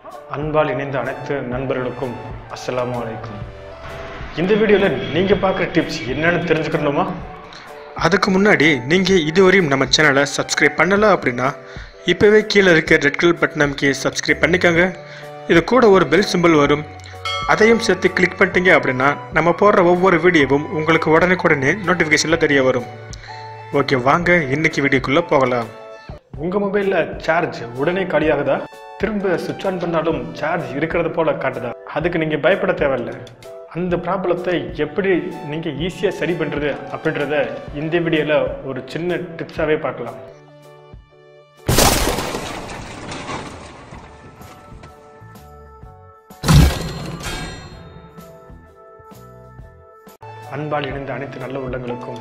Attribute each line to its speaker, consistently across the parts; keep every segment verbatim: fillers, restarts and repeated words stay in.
Speaker 1: அன்பால் இணைந்த அனைத்து நண்பர்களுக்கும் அஸ்ஸலாமு அலைக்கும். இந்த வீடியோவில் நீங்கள் பார்க்குற டிப்ஸ் என்னென்னு தெரிஞ்சுக்கணுமா?
Speaker 2: அதுக்கு முன்னாடி நீங்கள் இதுவரையும் நம்ம சேனலை சப்ஸ்கிரைப் பண்ணலை அப்படின்னா இப்போவே கீழே இருக்க ரெட் கலர் பட்டன் அமைக்கி சப்ஸ்கிரைப் பண்ணிக்கோங்க. இது கூட ஒரு பெல் சிம்பிள் வரும், அதையும் சேர்த்து கிளிக் பண்ணிட்டீங்க அப்படின்னா நம்ம போடுற ஒவ்வொரு வீடியோவும் உங்களுக்கு உடனுக்குடனே நோட்டிஃபிகேஷனில் தெரிய வரும். ஓகே, வாங்க இன்னைக்கு வீடியோக்குள்ளே போகலாம்.
Speaker 1: உங்கள் மொபைலில் சார்ஜ் உடனே காலியாகுதா? திரும்ப சுவிட்ச் ஆன் பண்ணாலும் சார்ஜ் இருக்கிறது போல் காட்டுதா? அதுக்கு நீங்கள் பயப்பட தேவையில்லை. அந்த ப்ராப்ளத்தை எப்படி நீங்கள் ஈஸியாக சரி பண்ணுறது அப்படின்றத இந்த வீடியோவில் ஒரு சின்ன டிப்ஸாகவே பார்க்கலாம். அன்பால் இணைந்த அனைத்து நல்ல உள்ளங்களுக்கும்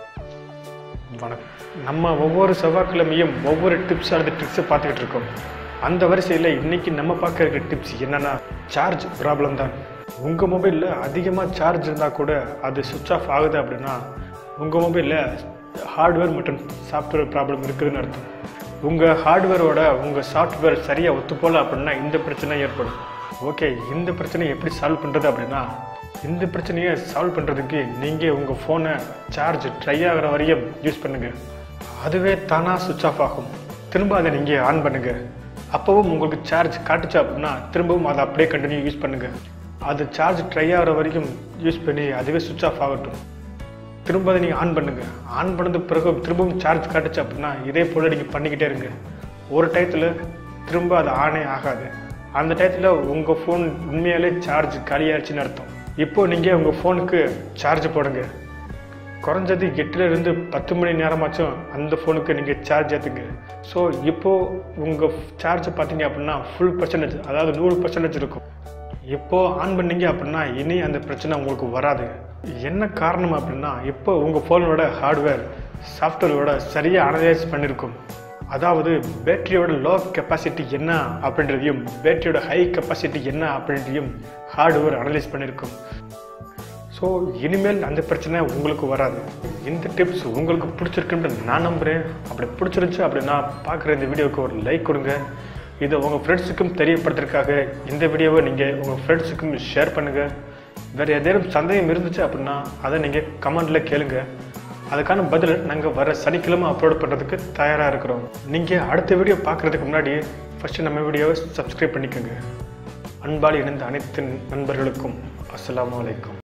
Speaker 1: வணக்கம். நம்ம ஒவ்வொரு செவ்வாய்க்கிழமையும் ஒவ்வொரு டிப்ஸ் அல்லது ட்ரிக்ஸை பார்த்துக்கிட்டு இருக்கோம். அந்த வரிசையில் இன்னைக்கு நம்ம பார்க்க இருக்கிற டிப்ஸ் என்னன்னா, சார்ஜ் ப்ராப்ளம் தான். உங்கள் மொபைலில் அதிகமாக சார்ஜ் இருந்தால் கூட அது சுவிட்ச் ஆஃப் ஆகுது அப்படின்னா உங்கள் மொபைலில் ஹார்ட்வேர் மற்றும் சாஃப்ட்வேர் ப்ராப்ளம் இருக்குதுன்னு அர்த்தம். உங்கள் ஹார்ட்வேரோட உங்கள் சாஃப்ட்வேர் சரியாக ஒத்து போகல அப்படின்னா இந்த பிரச்சனை ஏற்படும். ஓகே, இந்த பிரச்சனையை எப்படி சால்வ் பண்ணுறது அப்படின்னா, இந்த பிரச்சனையை சால்வ் பண்ணுறதுக்கு நீங்கள் உங்கள் ஃபோனை சார்ஜ் ட்ரை ஆகிற வரையும் யூஸ் பண்ணுங்கள். அதுவே தானாக சுவிட்ச் ஆஃப் ஆகும். திரும்ப அதை நீங்கள் ஆன் பண்ணுங்கள். அப்போவும் உங்களுக்கு சார்ஜ் காட்டுச்சு அப்படின்னா திரும்பவும் அதை அப்படியே கண்டினியூ யூஸ் பண்ணுங்கள். அது சார்ஜ் ட்ரை ஆகிற வரைக்கும் யூஸ் பண்ணி அதுவே சுவிட்ச் ஆஃப் ஆகட்டும். திரும்ப அதை நீங்கள் ஆன் பண்ணுங்கள். ஆன் பண்ணது பிறகு திரும்பவும் சார்ஜ் காட்டுச்சு அப்படின்னா இதே போல் நீங்கள் பண்ணிக்கிட்டே இருங்க. ஒரு டயத்தில் திரும்ப அது ஆனே ஆகாது. அந்த டயத்தில் உங்கள் ஃபோன் உண்மையாலே சார்ஜ் காலியாகிடுச்சின்னு அர்த்தம். இப்போது நீங்கள் உங்கள் ஃபோனுக்கு சார்ஜ் போடுங்க. குறைஞ்சது எட்டுலேருந்து பத்து மணி நேரமாச்சும் அந்த ஃபோனுக்கு நீங்கள் சார்ஜ் ஏற்றுங்க. ஸோ இப்போது உங்கள் சார்ஜ் பார்த்தீங்க அப்படின்னா ஃபுல் பர்சன்டேஜ், அதாவது நூறு பர்சன்டேஜ் இருக்கும். இப்போது ஆன் பண்ணீங்க அப்படின்னா இனி அந்த பிரச்சனை உங்களுக்கு வராது. என்ன காரணம் அப்படின்னா, இப்போ உங்கள் ஃபோனோட ஹார்ட்வேர் சாஃப்ட்வேரோட சரியாக அனலைஸ் பண்ணியிருக்கும். அதாவது பேட்டரியோட லோ கெப்பாசிட்டி என்ன அப்படின்றதையும் பேட்டரியோட ஹை கெப்பாசிட்டி என்ன அப்படின்றதையும் ஹார்ட்வேர் அனலைஸ் பண்ணியிருக்கும். ஸோ இனிமேல் அந்த பிரச்சனை உங்களுக்கு வராது. இந்த டிப்ஸ் உங்களுக்கு பிடிச்சிருக்குன்னு நான் நம்புகிறேன். அப்படி பிடிச்சிருந்துச்சு அப்படின்னா பார்க்குற இந்த வீடியோவுக்கு ஒரு லைக் கொடுங்க. இதை உங்கள் ஃப்ரெண்ட்ஸுக்கும் தெரியப்படுத்துறதுக்காக இந்த வீடியோவை நீங்கள் உங்கள் ஃப்ரெண்ட்ஸுக்கும் ஷேர் பண்ணுங்கள். வேறு ஏதேனும் சந்தேகம் இருந்துச்சு அப்படின்னா அதை நீங்கள் கமெண்டில் கேளுங்க. அதுக்கான பதில் நாங்கள் வர சனிக்கிழமை அப்லோட் பண்ணுறதுக்கு தயாராக இருக்கிறோம். நீங்கள் அடுத்த வீடியோ பார்க்குறதுக்கு முன்னாடி ஃபஸ்ட்டு நம்ம வீடியோவை சப்ஸ்கிரைப் பண்ணிக்கோங்க. அன்பால் இணைந்த அனைத்து நண்பர்களுக்கும் அஸ்ஸலாமு அலைக்கும்.